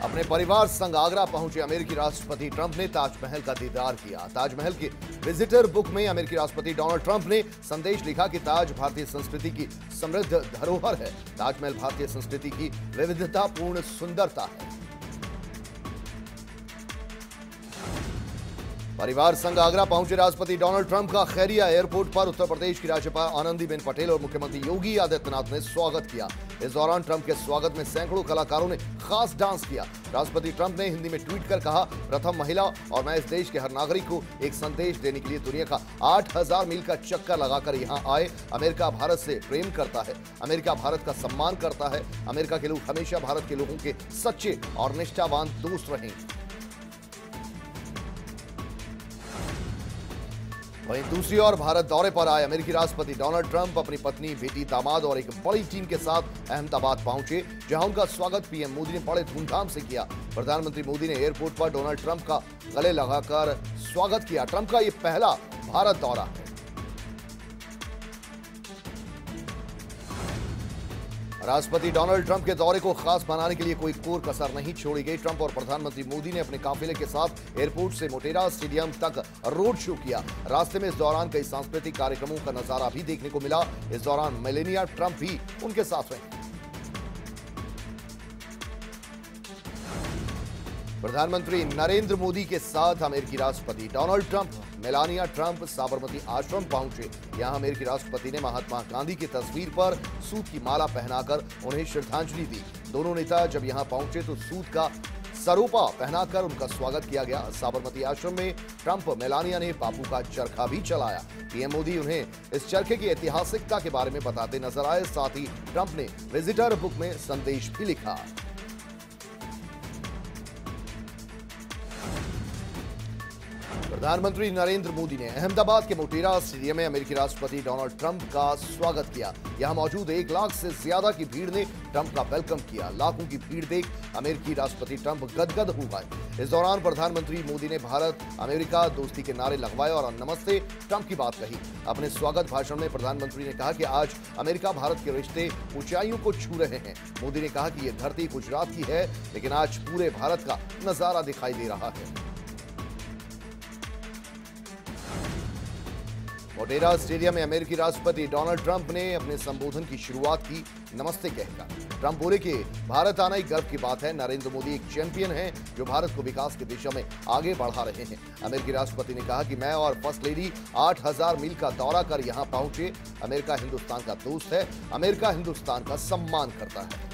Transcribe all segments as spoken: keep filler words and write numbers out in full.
अपने परिवार संग आगरा पहुंचे अमेरिकी राष्ट्रपति ट्रंप ने ताजमहल का दीदार किया। ताजमहल की विजिटर बुक में अमेरिकी राष्ट्रपति डोनाल्ड ट्रंप ने संदेश लिखा कि ताज भारतीय संस्कृति की समृद्ध धरोहर है। ताजमहल भारतीय संस्कृति की विविधतापूर्ण सुंदरता है। परिवार संग आगरा पहुंचे राष्ट्रपति डोनाल्ड ट्रंप का खैरिया एयरपोर्ट पर उत्तर प्रदेश की राज्यपाल आनंदीबेन पटेल और मुख्यमंत्री योगी आदित्यनाथ ने स्वागत किया। इस दौरान ट्रंप के स्वागत में सैकड़ों कलाकारों ने खास डांस किया। राष्ट्रपति ट्रंप ने हिंदी में ट्वीट कर कहा, प्रथम महिला और मैं इस देश के हर नागरिक को एक संदेश देने के लिए दुनिया का आठ हजार मील का चक्कर लगाकर यहां आए। अमेरिका भारत से प्रेम करता है, अमेरिका भारत का सम्मान करता है। अमेरिका के लोग हमेशा भारत के लोगों के सच्चे और निष्ठावान दोस्त रहेंगे। वहीं दूसरी ओर भारत दौरे पर आए अमेरिकी राष्ट्रपति डोनाल्ड ट्रंप अपनी पत्नी, बेटी, दामाद और एक बड़ी टीम के साथ अहमदाबाद पहुंचे, जहां उनका स्वागत पीएम मोदी ने बड़े धूमधाम से किया। प्रधानमंत्री मोदी ने एयरपोर्ट पर डोनाल्ड ट्रंप का गले लगाकर स्वागत किया। ट्रंप का यह पहला भारत दौरा है। राष्ट्रपति डोनाल्ड ट्रंप के दौरे को खास बनाने के लिए कोई कोर कसर नहीं छोड़ी गई। ट्रंप और प्रधानमंत्री मोदी ने अपने काफिले के साथ एयरपोर्ट से मोटेरा स्टेडियम तक रोड शो किया। रास्ते में इस दौरान कई सांस्कृतिक कार्यक्रमों का नजारा भी देखने को मिला। इस दौरान मेलेनिया ट्रंप भी उनके साथ रहे। प्रधानमंत्री नरेंद्र मोदी के साथ अमेरिकी राष्ट्रपति Donald Trump Melania Trump Sabarmati Ashram पहुंचे। यहां अमेरिकी राष्ट्रपति ने महात्मा गांधी की तस्वीर पर सूत की माला पहनाकर उन्हें श्रद्धांजलि दी। दोनों नेता जब यहां पहुंचे तो सूत का सरोपा पहनाकर उनका स्वागत किया गया। साबरमती आश्रम में ट्रंप मेलानिया ने बापू का चरखा भी चलाया। पीएम मोदी उन्हें इस चरखे की ऐतिहासिकता के बारे में बताते नजर आए। साथ ही ट्रंप ने विजिटर बुक में संदेश भी लिखा। प्रधानमंत्री नरेंद्र मोदी ने अहमदाबाद के मोटेरा स्टेडियम में अमेरिकी राष्ट्रपति डोनाल्ड ट्रंप का स्वागत किया। यहां मौजूद एक लाख से ज्यादा की भीड़ ने ट्रंप का वेलकम किया। लाखों की भीड़ देख अमेरिकी राष्ट्रपति ट्रंप गदगद हो गए। इस दौरान प्रधानमंत्री मोदी ने भारत अमेरिका दोस्ती के नारे लगवाए और नमस्ते ट्रंप की बात कही। अपने स्वागत भाषण में प्रधानमंत्री ने कहा कि आज अमेरिका भारत के रिश्ते ऊंचाइयों को छू रहे हैं। मोदी ने कहा कि यह धरती गुजरात की है, लेकिन आज पूरे भारत का नजारा दिखाई दे रहा है। मोटेरा स्टेडियम में अमेरिकी राष्ट्रपति डोनाल्ड ट्रंप ने अपने संबोधन की शुरुआत की नमस्ते कहकर। ट्रंप बोले कि भारत आना एक गर्व की बात है। नरेंद्र मोदी एक चैंपियन हैं जो भारत को विकास की दिशा में आगे बढ़ा रहे हैं। अमेरिकी राष्ट्रपति ने कहा कि मैं और फर्स्ट लेडी आठ हजार मील का दौरा कर यहां पहुंचे। अमेरिका हिंदुस्तान का दोस्त है, अमेरिका हिंदुस्तान का सम्मान करता है।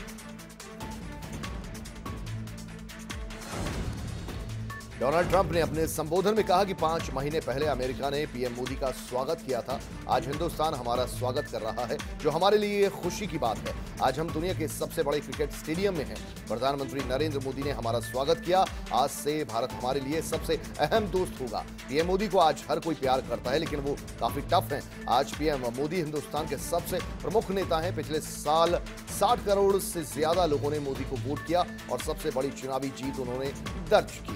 डोनाल्ड ट्रंप ने अपने संबोधन में कहा कि पांच महीने पहले अमेरिका ने पीएम मोदी का स्वागत किया था। आज हिंदुस्तान हमारा स्वागत कर रहा है, जो हमारे लिए खुशी की बात है। आज हम दुनिया के सबसे बड़े क्रिकेट स्टेडियम में हैं। प्रधानमंत्री नरेंद्र मोदी ने हमारा स्वागत किया। आज से भारत हमारे लिए सबसे अहम दोस्त होगा। पीएम मोदी को आज हर कोई प्यार करता है, लेकिन वो काफी टफ हैं। आज पीएम मोदी हिंदुस्तान के सबसे प्रमुख नेता हैं। पिछले साल साठ करोड़ से ज्यादा लोगों ने मोदी को वोट किया और सबसे बड़ी चुनावी जीत उन्होंने दर्ज की।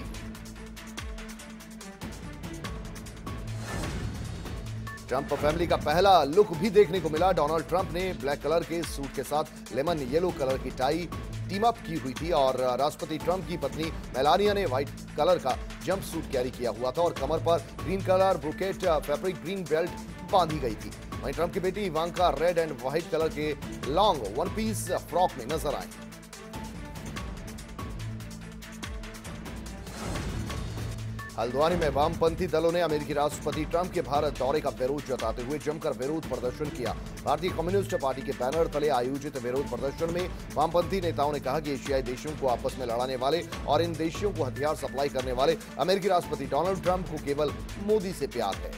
ट्रंप फैमिली का पहला लुक भी देखने को मिला। डोनाल्ड ट्रंप ने ब्लैक कलर के सूट के साथ लेमन येलो कलर की टाई टीम अप की हुई थी और राष्ट्रपति ट्रंप की पत्नी मेलानिया ने व्हाइट कलर का जंप सूट कैरी किया हुआ था और कमर पर green colour brocade fabric green belt बांधी गई थी। वहीं ट्रंप की बेटी Ivanka red and white colour के लॉन्ग वन पीस फ्रॉक में नजर आई। हल्द्वानी में वामपंथी दलों ने अमेरिकी राष्ट्रपति ट्रंप के भारत दौरे का विरोध जताते हुए जमकर विरोध प्रदर्शन किया। भारतीय कम्युनिस्ट पार्टी के बैनर तले आयोजित विरोध प्रदर्शन में वामपंथी नेताओं ने कहा कि एशियाई देशों को आपस में लड़ाने वाले और इन देशों को हथियार सप्लाई करने वाले अमेरिकी राष्ट्रपति डोनाल्ड ट्रंप को केवल मोदी से प्यार है।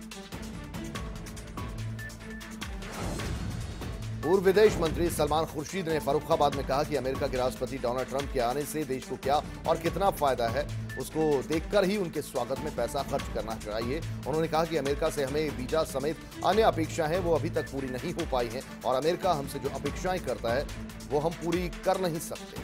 पूर्व विदेश मंत्री सलमान खुर्शीद ने फर्रुखाबाद में कहा कि अमेरिका के राष्ट्रपति डोनाल्ड ट्रंप के आने से देश को क्या और कितना फायदा है, उसको देखकर ही उनके स्वागत में पैसा खर्च करना चाहिए। उन्होंने कहा कि अमेरिका से हमें वीजा समेत अन्य अपेक्षाएं हैं वो अभी तक पूरी नहीं हो पाई हैं और अमेरिका हमसे जो अपेक्षाएं करता है वो हम पूरी कर नहीं सकते।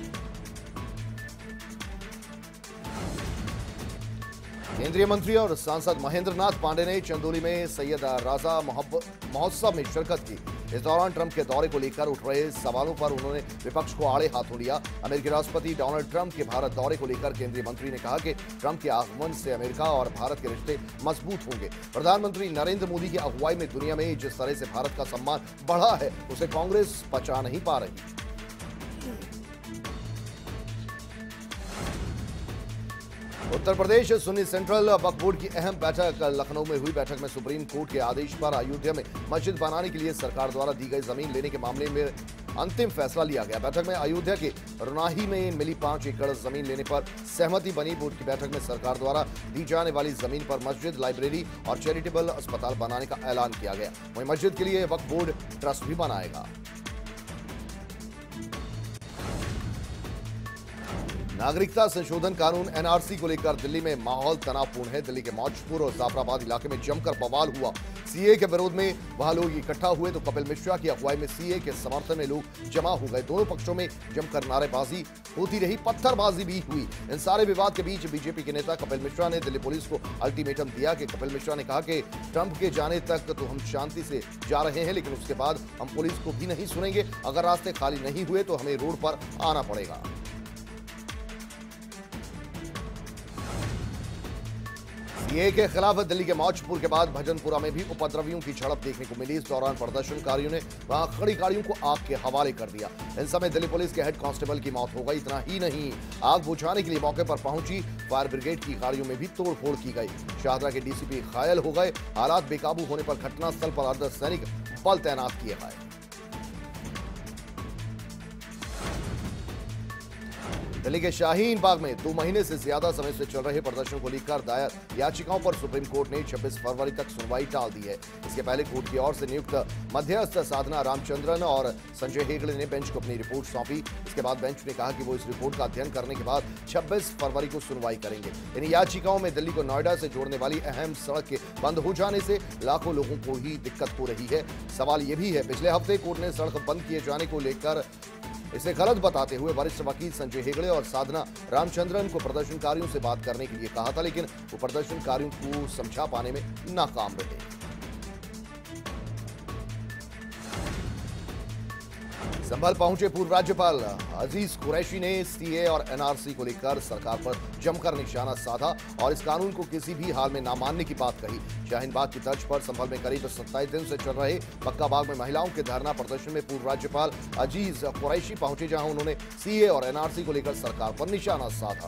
केंद्रीय मंत्री और सांसद महेंद्र नाथ पांडे ने चंदौली में सैयद राजा महोत्सव में शिरकत की। इस दौरान ट्रंप के दौरे को लेकर उठ रहे सवालों पर उन्होंने विपक्ष को आड़े हाथों लिया। अमेरिकी राष्ट्रपति डोनाल्ड ट्रंप के भारत दौरे को लेकर केंद्रीय मंत्री ने कहा कि ट्रंप के आगमन से अमेरिका और भारत के रिश्ते मजबूत होंगे। प्रधानमंत्री नरेंद्र मोदी की अगुवाई में दुनिया में जिस तरह से भारत का सम्मान बढ़ा है उसे कांग्रेस पचा नहीं पा रही। उत्तर प्रदेश सुन्नी सेंट्रल वक्फ बोर्ड की अहम बैठक लखनऊ में हुई। बैठक में सुप्रीम कोर्ट के आदेश पर अयोध्या में मस्जिद बनाने के लिए सरकार द्वारा दी गई जमीन लेने के मामले में अंतिम फैसला लिया गया। बैठक में अयोध्या के रुनाही में मिली पांच एकड़ जमीन लेने पर सहमति बनी। बोर्ड की बैठक में सरकार द्वारा दी जाने वाली जमीन पर मस्जिद, लाइब्रेरी और चैरिटेबल अस्पताल बनाने का ऐलान किया गया। वहीं मस्जिद के लिए वक्फ बोर्ड ट्रस्ट भी बनाएगा। नागरिकता संशोधन कानून एनआरसी को लेकर दिल्ली में माहौल तनावपूर्ण है। दिल्ली के मौजपुर और जाफराबाद इलाके में जमकर बवाल हुआ। सीए के विरोध में वहां लोग इकट्ठा हुए तो कपिल मिश्रा की अगुवाई में सीए के समर्थन में लोग जमा हो गए। दोनों पक्षों में जमकर नारेबाजी होती रही, पत्थरबाजी भी हुई। इन सारे विवाद के बीच बीजेपी के नेता कपिल मिश्रा ने दिल्ली पुलिस को अल्टीमेटम दिया कि कपिल मिश्रा ने कहा कि ट्रंप के जाने तक तो हम शांति से जा रहे हैं, लेकिन उसके बाद हम पुलिस को भी नहीं सुनेंगे। अगर रास्ते खाली नहीं हुए तो हमें रोड पर आना पड़ेगा। सीए के खिलाफ दिल्ली के मौजपुर के बाद भजनपुरा में भी उपद्रवियों की झड़प देखने को मिली। इस दौरान प्रदर्शनकारियों ने वहां खड़ी गाड़ियों को आग के हवाले कर दिया। इन समय दिल्ली पुलिस के हेड कांस्टेबल की मौत हो गई। इतना ही नहीं, आग बुझाने के लिए मौके पर पहुंची फायर ब्रिगेड की गाड़ियों में भी तोड़फोड़ की गई। शाहदरा के डीसीपी घायल हो गए। हालात बेकाबू होने पर घटनास्थल पर अर्धसैनिक बल तैनात किए गए। दिल्ली के शाहीन बाग में दो महीने से ज्यादा समय से चल रहे प्रदर्शन को लेकर दायर याचिकाओं पर सुप्रीम कोर्ट ने छब्बीस फरवरी तक सुनवाई टाल दी है। इसके पहले कोर्ट की ओर से नियुक्त मध्यस्थ साधना रामचंद्रन और संजय हेगड़े ने बेंच को अपनी रिपोर्ट सौंपी। इसके बाद बेंच ने कहा कि वो इस रिपोर्ट का अध्ययन करने के बाद छब्बीस फरवरी को सुनवाई करेंगे। इन याचिकाओं में दिल्ली को नोएडा से जोड़ने वाली अहम सड़क के बंद हो जाने से लाखों लोगों को ही दिक्कत हो रही है। सवाल यह भी है, पिछले हफ्ते कोर्ट ने सड़क बंद किए जाने को लेकर इसे गलत बताते हुए वरिष्ठ वकील संजय हेगड़े और साधना रामचंद्रन को प्रदर्शनकारियों से बात करने के लिए कहा था, लेकिन वो प्रदर्शनकारियों को समझा पाने में नाकाम रहे। संभल पहुंचे पूर्व राज्यपाल अजीज कुरैशी ने सीए और एनआरसी को लेकर सरकार पर जमकर निशाना साधा और इस कानून को किसी भी हाल में ना मानने की बात कही। शाहीन बाग की तर्ज पर संभल में करीब सत्ताईस दिन से चल रहे पक्का बाग में महिलाओं के धरना प्रदर्शन में पूर्व राज्यपाल अजीज कुरैशी पहुंचे, जहां उन्होंने सीए और एनआरसी को लेकर सरकार पर निशाना साधा।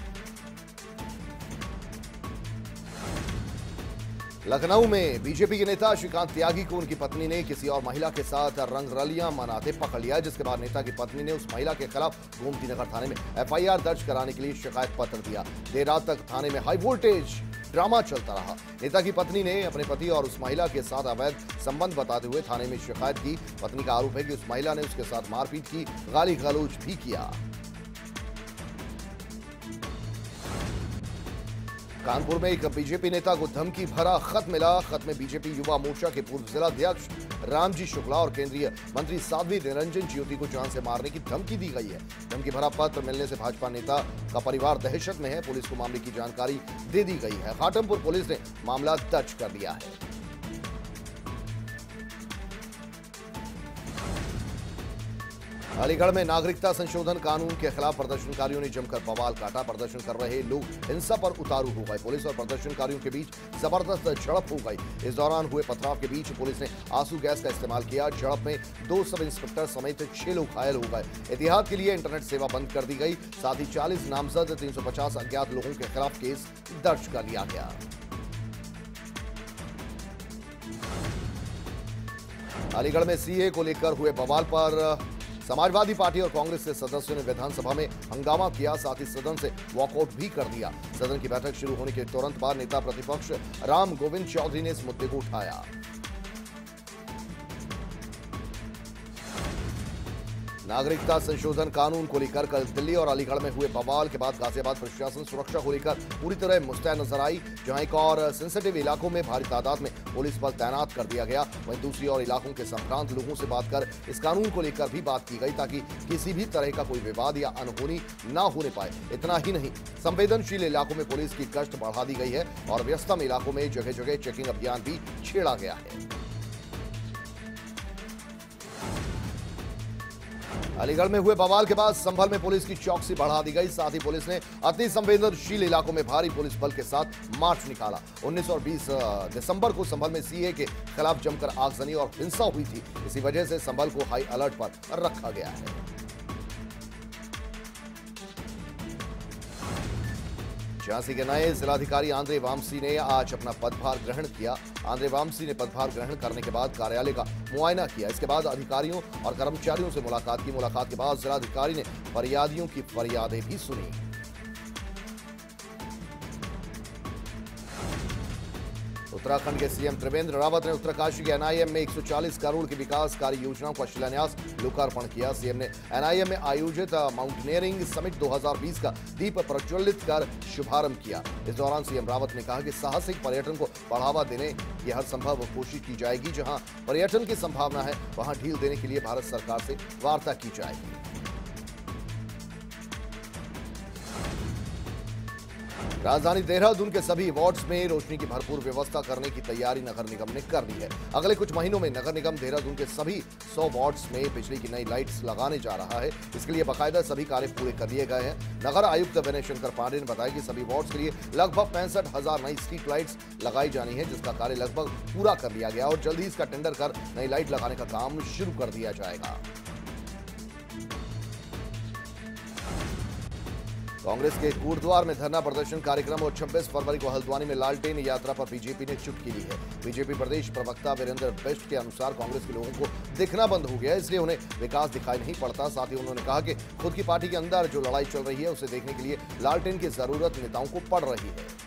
लखनऊ में बीजेपी के नेता श्रीकांत त्यागी को उनकी पत्नी ने किसी और महिला के साथ रंगरलियां मनाते पकड़ लिया, जिसके बाद नेता की पत्नी ने उस महिला के खिलाफ गोमती नगर थाने में एफआईआर दर्ज कराने के लिए शिकायत पत्र दिया। देर रात तक थाने में हाई वोल्टेज ड्रामा चलता रहा। नेता की पत्नी ने अपने पति और उस महिला के साथ अवैध संबंध बताते हुए थाने में शिकायत की। पत्नी का आरोप है कि उस महिला ने उसके साथ मारपीट की, गाली गलौज भी किया। कानपुर में एक बीजेपी नेता को धमकी भरा खत मिला। खत में बीजेपी युवा मोर्चा के पूर्व जिलाध्यक्ष रामजी शुक्ला और केंद्रीय मंत्री साध्वी निरंजन ज्योति को जान से मारने की धमकी दी गई है। धमकी भरा पत्र मिलने से भाजपा नेता का परिवार दहशत में है। पुलिस को मामले की जानकारी दे दी गई है। घाटमपुर पुलिस ने मामला दर्ज कर लिया है। अलीगढ़ में नागरिकता संशोधन कानून के खिलाफ प्रदर्शनकारियों ने जमकर बवाल काटा। प्रदर्शन कर रहे लोग हिंसा पर उतारू हो गए। पुलिस और प्रदर्शनकारियों के बीच जबरदस्त झड़प हो गई। इस दौरान हुए पथराव के बीच पुलिस ने आंसू गैस का इस्तेमाल किया। झड़प में दो सब इंस्पेक्टर समेत छह लोग घायल हो गए। एहतियात के लिए इंटरनेट सेवा बंद कर दी गई। साथ ही चालीस नामजद तीन सौ पचास अज्ञात लोगों के खिलाफ केस दर्ज कर लिया गया। अलीगढ़ में सीए को लेकर हुए बवाल पर समाजवादी पार्टी और कांग्रेस के सदस्यों ने विधानसभा में हंगामा किया। साथ ही सदन से वॉकआउट भी कर दिया। सदन की बैठक शुरू होने के तुरंत बाद नेता प्रतिपक्ष राम गोविंद चौधरी ने इस मुद्दे को उठाया। नागरिकता संशोधन कानून को लेकर कल दिल्ली और अलीगढ़ में हुए बवाल के बाद गाजियाबाद प्रशासन सुरक्षा को लेकर पूरी तरह मुस्तैद नजर आई, जहां एक और सेंसिटिव इलाकों में भारी तादाद में पुलिस बल तैनात कर दिया गया। वहीं दूसरी ओर इलाकों के संभ्रांत लोगों से बात कर इस कानून को लेकर भी बात की गई, ताकि किसी भी तरह का कोई विवाद या अनहोनी न होने पाए। इतना ही नहीं, संवेदनशील इलाकों में पुलिस की गश्त बढ़ा दी गई है और व्यस्तम इलाकों में जगह जगह चेकिंग अभियान भी छेड़ा गया है। अलीगढ़ में हुए बवाल के बाद संभल में पुलिस की चौकसी बढ़ा दी गई। साथ ही पुलिस ने अति संवेदनशील इलाकों में भारी पुलिस बल के साथ मार्च निकाला। उन्नीस और बीस दिसंबर को संभल में सीए के खिलाफ जमकर आगजनी और हिंसा हुई थी। इसी वजह से संभल को हाई अलर्ट पर रखा गया है। झांसी के नए जिलाधिकारी आंद्रे वामसी ने आज अपना पदभार ग्रहण किया। आंद्रे वामसी ने पदभार ग्रहण करने के बाद कार्यालय का मुआयना किया। इसके बाद अधिकारियों और कर्मचारियों से मुलाकात की। मुलाकात के बाद जिलाधिकारी ने फरियादियों की फरियादें भी सुनी। उत्तराखंड के सीएम त्रिवेंद्र रावत ने उत्तरकाशी के एनआईएम में एक सौ चालीस करोड़ की विकास कार्य योजनाओं का शिलान्यास लोकार्पण किया। सीएम ने एनआईएम में आयोजित माउंटेनियरिंग समिट दो हज़ार बीस का दीप प्रज्वलित कर शुभारंभ किया। इस दौरान सीएम रावत ने कहा कि साहसिक पर्यटन को बढ़ावा देने की हर संभव कोशिश की जाएगी। जहां पर्यटन की संभावना है वहां ढील देने के लिए भारत सरकार से वार्ता की जाएगी। राजधानी देहरादून के सभी वार्ड्स में रोशनी की भरपूर व्यवस्था करने की तैयारी नगर निगम ने कर ली है। अगले कुछ महीनों में नगर निगम देहरादून के सभी सौ वार्ड्स में बिजली की नई लाइट्स लगाने जा रहा है। इसके लिए बाकायदा सभी कार्य पूरे कर लिए गए हैं। नगर आयुक्त विनय शंकर पांडे ने बताया कि सभी वार्ड्स के लिए लगभग पैंसठ हजार नई स्ट्रीट लाइट्स लगाई जानी है, जिसका कार्य लगभग पूरा कर लिया गया और जल्द ही इसका टेंडर कर नई लाइट लगाने का काम शुरू कर दिया जाएगा। कांग्रेस के कोटद्वार में धरना प्रदर्शन कार्यक्रम और छब्बीस फरवरी को हल्द्वानी में लालटेन यात्रा पर बीजेपी ने चुटकी ली है। बीजेपी प्रदेश प्रवक्ता वीरेंद्र बिष्ट के अनुसार कांग्रेस के लोगों को दिखना बंद हो गया, इसलिए उन्हें विकास दिखाई नहीं पड़ता। साथ ही उन्होंने कहा कि खुद की पार्टी के अंदर जो लड़ाई चल रही है उसे देखने के लिए लालटेन की जरूरत नेताओं को पड़ रही है।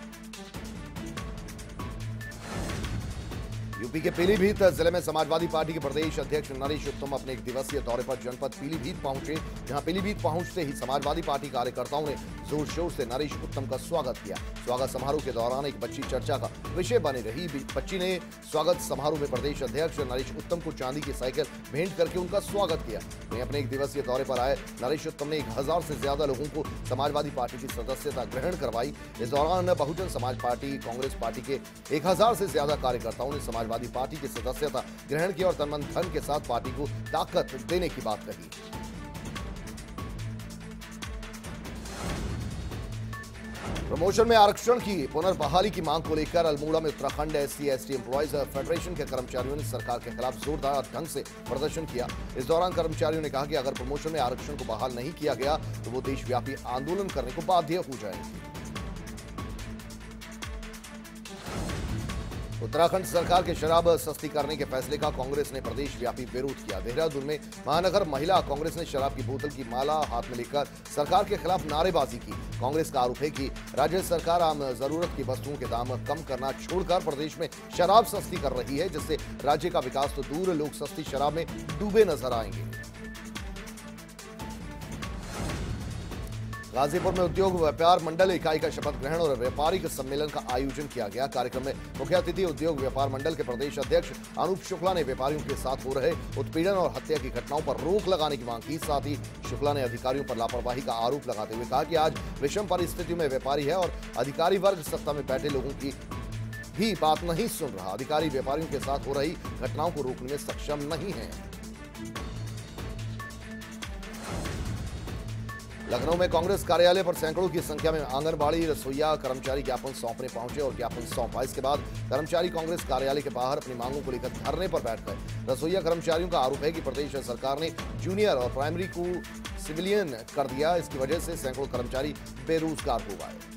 यूपी के पीलीभीत जिले में समाजवादी पार्टी के प्रदेश अध्यक्ष नरेश उत्तम अपने एक दिवसीय दौरे पर जनपद पीलीभीत पहुंचे, जहां पीलीभीत पहुंचते ही समाजवादी पार्टी कार्यकर्ताओं ने जोर शोर से नरेश उत्तम का स्वागत किया। स्वागत समारोह के दौरान एक बच्ची चर्चा का विषय बनी रही। बच्ची ने स्वागत समारोह में प्रदेश अध्यक्ष नरेश उत्तम को चांदी की साइकिल भेंट करके उनका स्वागत किया। वहीं अपने एक दिवसीय दौरे पर आए नरेश उत्तम ने एक हजार से ज्यादा लोगों को समाजवादी पार्टी की सदस्यता ग्रहण करवाई। इस दौरान बहुजन समाज पार्टी, कांग्रेस पार्टी के एक हजार से ज्यादा कार्यकर्ताओं ने समाजवादी पार्टी की सदस्यता ग्रहण की और तन मन धन के साथ पार्टी को ताकत देने की बात कही। प्रमोशन में आरक्षण की पुनर्बहाली की मांग को लेकर अल्मोड़ा में Uttarakhand SC ST employees federation के कर्मचारियों ने सरकार के खिलाफ जोरदार ढंग से प्रदर्शन किया। इस दौरान कर्मचारियों ने कहा कि अगर प्रमोशन में आरक्षण को बहाल नहीं किया गया तो वो देशव्यापी आंदोलन करने को बाध्य हो जाएंगे। उत्तराखंड सरकार के शराब सस्ती करने के फैसले का कांग्रेस ने प्रदेश व्यापी विरोध किया। देहरादून में महानगर महिला कांग्रेस ने शराब की बोतल की माला हाथ में लेकर सरकार के खिलाफ नारेबाजी की। कांग्रेस का आरोप है कि राज्य सरकार आम जरूरत की वस्तुओं के दाम कम करना छोड़कर प्रदेश में शराब सस्ती कर रही है, जिससे राज्य का विकास तो दूर, लोग सस्ती शराब में डूबे नजर आएंगे। गाजीपुर में उद्योग व्यापार मंडल इकाई का शपथ ग्रहण और व्यापारिक सम्मेलन का आयोजन किया गया। कार्यक्रम में मुख्य अतिथि उद्योग व्यापार मंडल के प्रदेश अध्यक्ष अनूप शुक्ला ने व्यापारियों के साथ हो रहे उत्पीड़न और हत्या की घटनाओं पर रोक लगाने की मांग की। साथ ही शुक्ला ने अधिकारियों पर लापरवाही का आरोप लगाते हुए कहा कि आज विषम परिस्थितियों में व्यापारी है और अधिकारी वर्ग सत्ता में बैठे लोगों की भी बात नहीं सुन रहा। अधिकारी व्यापारियों के साथ हो रही घटनाओं को रोकने में सक्षम नहीं है। लखनऊ में कांग्रेस कार्यालय पर सैकड़ों की संख्या में आंगनबाड़ी रसोईया कर्मचारी ज्ञापन सौंपने पहुंचे और ज्ञापन सौंपा। इसके बाद कर्मचारी कांग्रेस कार्यालय के बाहर अपनी मांगों को लेकर धरने पर बैठ गए। रसोईया कर्मचारियों का आरोप है कि प्रदेश सरकार ने जूनियर और प्राइमरी को सिविलियन कर दिया। इसकी वजह से सैकड़ों कर्मचारी बेरोजगार हो गए।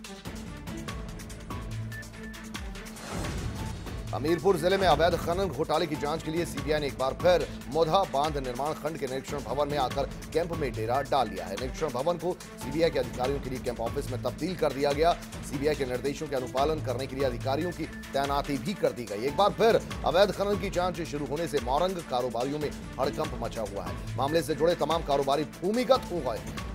हमीरपुर जिले में अवैध खनन घोटाले की जांच के लिए सीबीआई ने एक बार फिर मोधा बांध निर्माण खंड के निरीक्षण भवन में आकर कैंप में डेरा डाल लिया है। निरीक्षण भवन को सीबीआई के अधिकारियों के लिए कैंप ऑफिस में तब्दील कर दिया गया। सीबीआई के निर्देशों के अनुपालन करने के लिए अधिकारियों की तैनाती भी कर दी गई। एक बार फिर अवैध खनन की जांच शुरू होने से मौरंग कारोबारियों में हड़कंप मचा हुआ है। मामले से जुड़े तमाम कारोबारी भूमिगत हो गए हैं।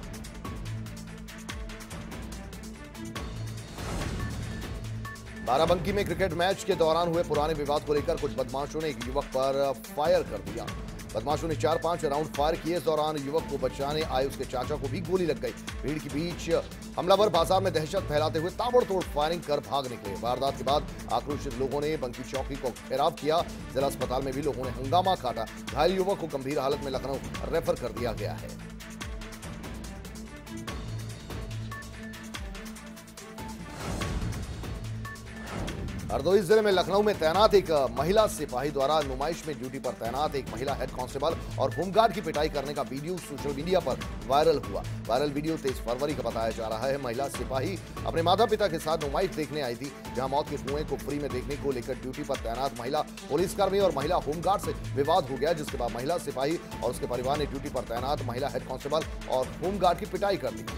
बाराबंकी में क्रिकेट मैच के दौरान हुए पुराने विवाद को लेकर कुछ बदमाशों ने एक युवक पर फायर कर दिया। बदमाशों ने चार पांच राउंड फायर किए। इस दौरान युवक को बचाने आए उसके चाचा को भी गोली लग गई। भीड़ के बीच हमलावर बाजार में दहशत फैलाते हुए ताबड़तोड़ फायरिंग कर भाग निकले। वारदात के बाद आक्रोशित लोगों ने बंकी चौकी को घेराव किया। जिला अस्पताल में भी लोगों ने हंगामा काटा। घायल युवक को गंभीर हालत में लखनऊ रेफर कर दिया गया है। हरदोई जिले में लखनऊ में तैनात एक महिला सिपाही द्वारा नुमाइश में ड्यूटी पर तैनात एक महिला हेड कांस्टेबल और होमगार्ड की पिटाई करने का वीडियो सोशल मीडिया पर वायरल हुआ। वायरल वीडियो तेईस फरवरी का बताया जा रहा है। महिला सिपाही अपने माता पिता के साथ नुमाइश देखने आई थी, जहां मौत के कुएं को फ्री में देखने को लेकर ड्यूटी पर तैनात महिला पुलिसकर्मी और महिला होमगार्ड से विवाद हो गया, जिसके बाद महिला सिपाही और उसके परिवार ने ड्यूटी पर तैनात महिला हेड कांस्टेबल और होमगार्ड की पिटाई कर दी।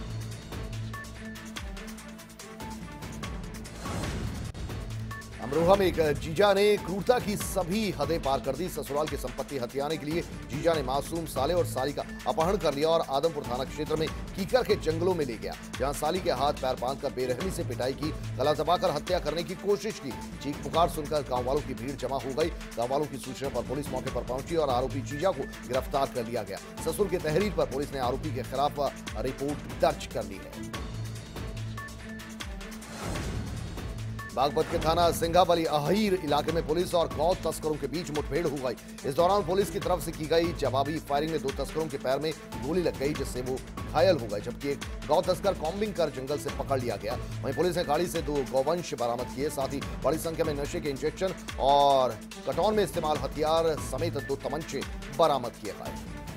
अमरोहा में एक जीजा ने क्रूरता की सभी हदें पार कर दी। ससुराल की संपत्ति हथियाने के लिए जीजा ने मासूम साले और साली का अपहरण कर लिया और आदमपुर थाना क्षेत्र में कीकर के जंगलों में ले गया, जहां साली के हाथ पैर बांधकर बेरहमी से पिटाई की, गला दबाकर हत्या करने की कोशिश की। चीख पुकार सुनकर गांव वालों की भीड़ जमा हो गई। गांव वालों की सूचना पर पुलिस मौके पर पहुंची और आरोपी जीजा को गिरफ्तार कर लिया गया। ससुर की तहरीर पर पुलिस ने आरोपी के खिलाफ रिपोर्ट दर्ज कर ली है। बागपत के थाना सिंघावली अहीर इलाके में पुलिस और गौ तस्करों के बीच मुठभेड़ हो गई। इस दौरान पुलिस की तरफ से की गई जवाबी फायरिंग में दो तस्करों के पैर में गोली लग गई, जिससे वो घायल हो गए, जबकि एक गौ तस्कर कॉम्बिंग कर जंगल से पकड़ लिया गया। वहीं पुलिस ने गाड़ी से दो गौवंश बरामद किए, साथ ही बड़ी संख्या में नशे के इंजेक्शन और कटौन में इस्तेमाल हथियार समेत दो तमंचे बरामद किए गए।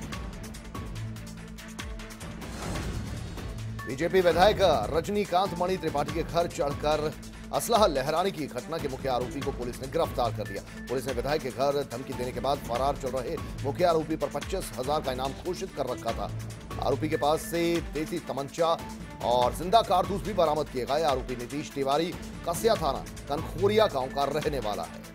बीजेपी विधायक रजनीकांत मणि त्रिपाठी के घर चढ़कर असलहा लहराने की घटना के मुख्य आरोपी को पुलिस ने गिरफ्तार कर लिया। पुलिस ने विधायक के घर धमकी देने के बाद फरार चल रहे मुख्य आरोपी पर पच्चीस हजार का इनाम घोषित कर रखा था। आरोपी के पास से देसी तमंचा और जिंदा कारतूस भी बरामद किए गए। आरोपी नीतीश तिवारी कसिया थाना कनखोरिया गांव का रहने वाला है।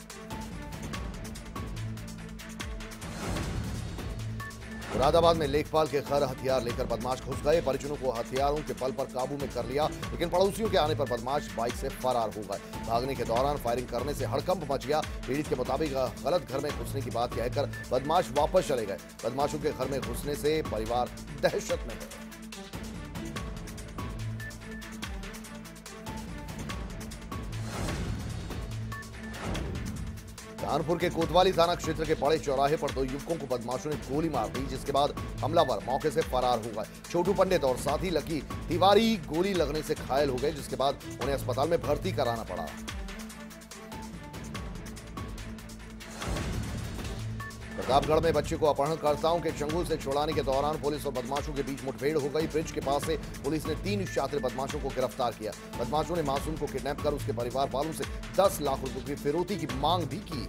मुरादाबाद में लेखपाल के घर हथियार लेकर बदमाश घुस गए। परिजनों को हथियारों के बल पर काबू में कर लिया, लेकिन पड़ोसियों के आने पर बदमाश बाइक से फरार हो गए। भागने के दौरान फायरिंग करने से हड़कंप मच गया। पीड़ित के मुताबिक गलत घर में घुसने की बात कहकर बदमाश वापस चले गए। बदमाशों के घर में घुसने से परिवार दहशत में है। कानपुर के कोतवाली थाना क्षेत्र के बड़े चौराहे पर दो युवकों को बदमाशों ने गोली मार दी, जिसके बाद हमलावर मौके से फरार हो गए। छोटू पंडित और साथी लकी तिवारी गोली लगने से घायल हो गए, जिसके बाद उन्हें अस्पताल में भर्ती कराना पड़ा। प्रतापगढ़ में बच्चे को अपहरणकर्ताओं के चंगुल से छुड़ाने के दौरान पुलिस और बदमाशों के बीच मुठभेड़ हो गई। ब्रिज के पास से पुलिस ने तीन शातिर बदमाशों को गिरफ्तार किया। बदमाशों ने मासूम को किडनैप कर उसके परिवार वालों से दस लाख रुपए की फिरौती की मांग भी की।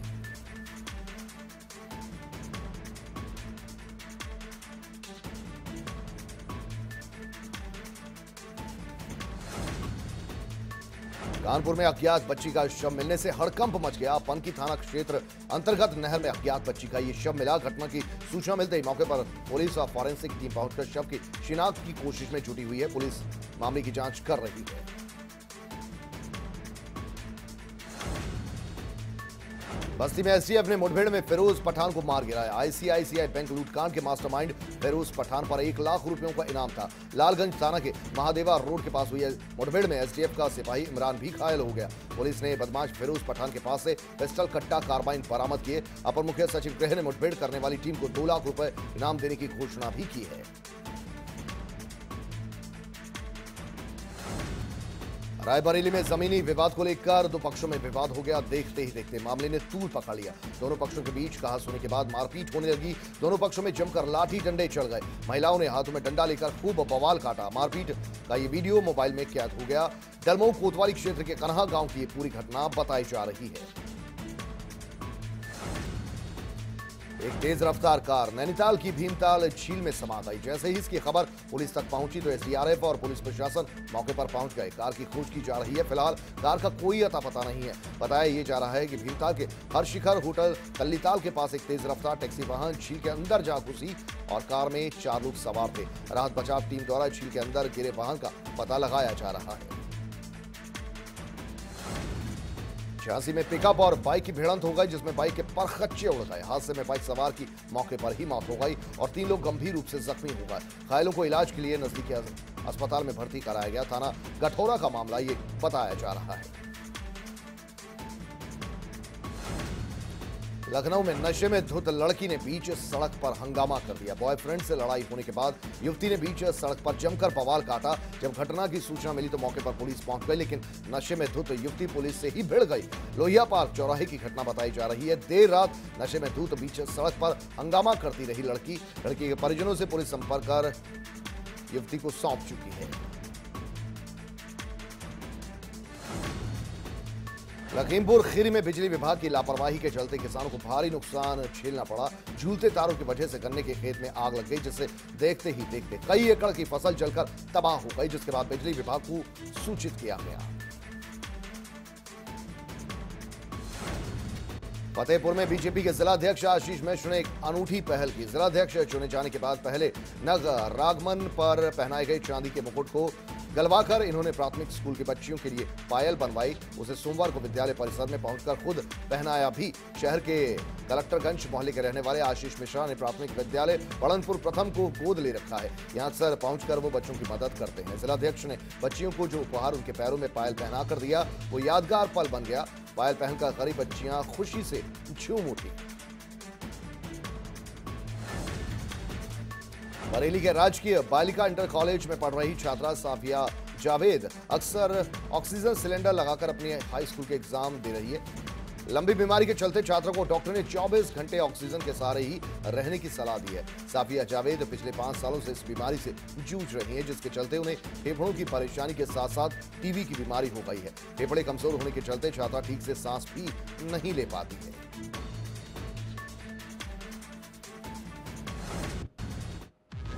कानपुर में अज्ञात बच्ची का शव मिलने से हड़कंप मच गया। पनकी थाना क्षेत्र अंतर्गत नहर में अज्ञात बच्ची का ये शव मिला। घटना की सूचना मिलते ही मौके पर पुलिस और फॉरेंसिक टीम पहुंचकर शव की शिनाख्त की कोशिश में जुटी हुई है। पुलिस मामले की जांच कर रही है। बस्ती में एसटीएफ ने मुठभेड़ में फिरोज पठान को मार गिराया। आईसीआईसीआई बैंक लूटकांड के मास्टरमाइंड फिरोज पठान पर एक लाख रुपयों का इनाम था। लालगंज थाना के महादेवा रोड के पास हुई मुठभेड़ में एसटीएफ का सिपाही इमरान भी घायल हो गया। पुलिस ने बदमाश फिरोज पठान के पास से पिस्टल, कट्टा, कार्बाइन बरामद किए। अपर मुख्य सचिव गृह ने मुठभेड़ करने वाली टीम को दो लाख रुपए इनाम देने की घोषणा भी की है। रायबरेली में जमीनी विवाद को लेकर दो पक्षों में विवाद हो गया। देखते ही देखते मामले ने तूल पकड़ लिया। दोनों पक्षों के बीच कहासुनी के बाद मारपीट होने लगी। दोनों पक्षों में जमकर लाठी डंडे चढ़ गए। महिलाओं ने हाथों में डंडा लेकर खूब बवाल काटा। मारपीट का ये वीडियो मोबाइल में कैद हो गया। दलमऊ कोतवाली क्षेत्र के कन्हा गांव की ये पूरी घटना बताई जा रही है। एक तेज रफ्तार कार नैनीताल की भीमताल झील में समा गई। जैसे ही इसकी खबर पुलिस तक पहुंची तो एसडीआरएफ और पुलिस प्रशासन मौके पर पहुंच गए। कार की खोज की जा रही है। फिलहाल कार का कोई अता पता नहीं है। बताया ये जा रहा है कि भीमताल के हरशिखर होटल कल्लीताल के पास एक तेज रफ्तार टैक्सी वाहन झील के अंदर जा घुसी और कार में चार लोग सवार थे। राहत बचाव टीम द्वारा झील के अंदर गिरे वाहन का पता लगाया जा रहा है। झांसी में पिकअप और बाइक की भिड़ंत हो गई, जिसमें बाइक के परखच्चे उड़ गए। हादसे में बाइक सवार की मौके पर ही मौत हो गई और तीन लोग गंभीर रूप से जख्मी हो गए। घायलों को इलाज के लिए नजदीकी अस्पताल में भर्ती कराया गया। थाना गठौरा का मामला ये बताया जा रहा है। लखनऊ में नशे में धुत लड़की ने बीच सड़क पर हंगामा कर दिया। बॉयफ्रेंड से लड़ाई होने के बाद युवती ने बीच सड़क पर जमकर बवाल काटा। जब घटना की सूचना मिली तो मौके पर पुलिस पहुंच गई, लेकिन नशे में धुत युवती पुलिस से ही भिड़ गई। लोहिया पार्क चौराहे की घटना बताई जा रही है। देर रात नशे में धुत बीच सड़क पर हंगामा करती रही लड़की लड़की के परिजनों से पुलिस संपर्क कर युवती को सौंप चुकी है। लखीमपुर खीरी में बिजली विभाग की लापरवाही के चलते किसानों को भारी नुकसान झेलना पड़ा। झूलते तारों की वजह से गन्ने के खेत में आग लग गई, जिससे देखते ही देखते कई एकड़ की फसल जलकर तबाह हो गई, जिसके बाद बिजली विभाग को सूचित किया गया। फतेहपुर में बीजेपी के जिलाध्यक्ष आशीष मिश्र ने एक अनूठी पहल की। जिलाध्यक्ष चुने जाने के बाद पहले नग रागमन पर पहनाए गए चांदी के मुकुट को गलवाकर इन्होंने प्राथमिक स्कूल की बच्चियों के लिए पायल बनवाई। उसे सोमवार को विद्यालय परिसर में पहुंचकर खुद पहनाया भी। शहर के कलेक्टरगंज मोहल्ले के रहने वाले आशीष मिश्रा ने प्राथमिक विद्यालय बड़नपुर प्रथम को गोद ले रखा है। यहां अक्सर पहुंचकर वो बच्चों की मदद करते हैं। जिलाध्यक्ष ने बच्चियों को जो उपहार उनके पैरों में पायल पहना कर दिया, वो यादगार पल बन गया। पायल पहनकर गरीब बच्चियां खुशी से झूम उठी। बरेली के राजकीय बालिका इंटर कॉलेज में पढ़ रही छात्रा साफिया जावेद अक्सर ऑक्सीजन सिलेंडर लगाकर अपनी हाई स्कूल के एग्जाम दे रही है। लंबी बीमारी के चलते छात्रों को डॉक्टर ने चौबीस घंटे ऑक्सीजन के सहारे ही रहने की सलाह दी है। साफिया जावेद पिछले पांच सालों से इस बीमारी से जूझ रही है, जिसके चलते उन्हें फेफड़ों की परेशानी के साथ साथ टीबी की बीमारी हो गई है। फेफड़े कमजोर होने के चलते छात्रा ठीक से सांस भी नहीं ले पाती है।